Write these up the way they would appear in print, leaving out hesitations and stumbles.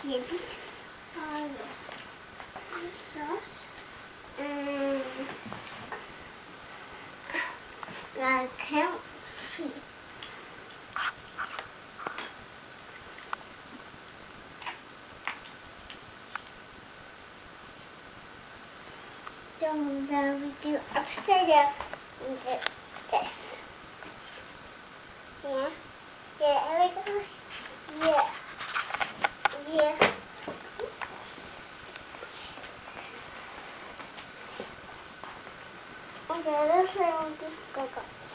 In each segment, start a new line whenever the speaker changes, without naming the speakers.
chips, sauce, and I can't see. Then we do upside down and this. Yeah. Yeah, there we go. Yeah. Yeah. Okay, this way we'll just go.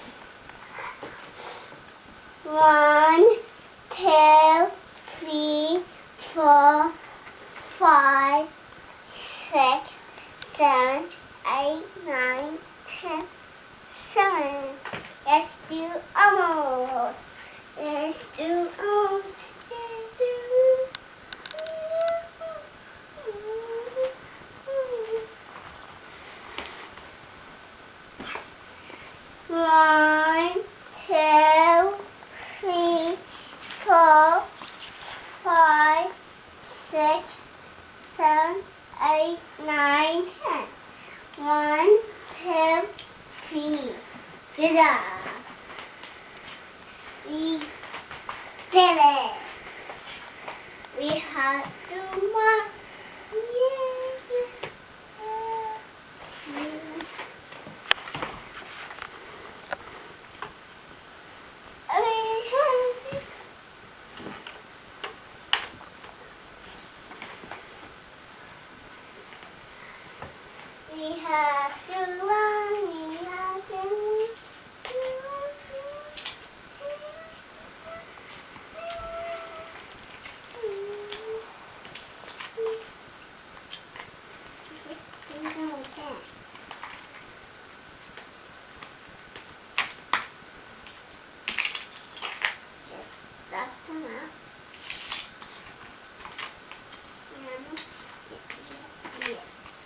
1, 2, 3, 4, 5, 6, 7, 8, 9, 10, 7. Let's do almost. Let's do almost. Let's do. 1, 2, 3, 4, 5, 6, 7, 8, 9, 10. 1, 2, 3. Good job. We did it. We have 2 more. Yay. We have to run, we have to run. Just do them again. Just stuff them out. Yeah.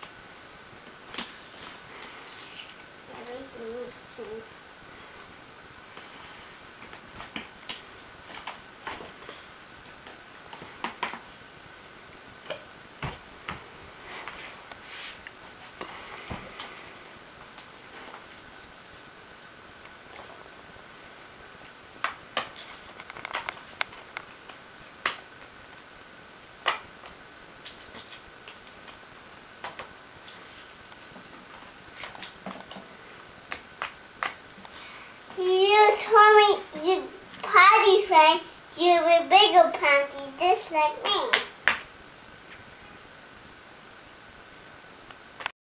You told me you potty trained, you were bigger panty just like me.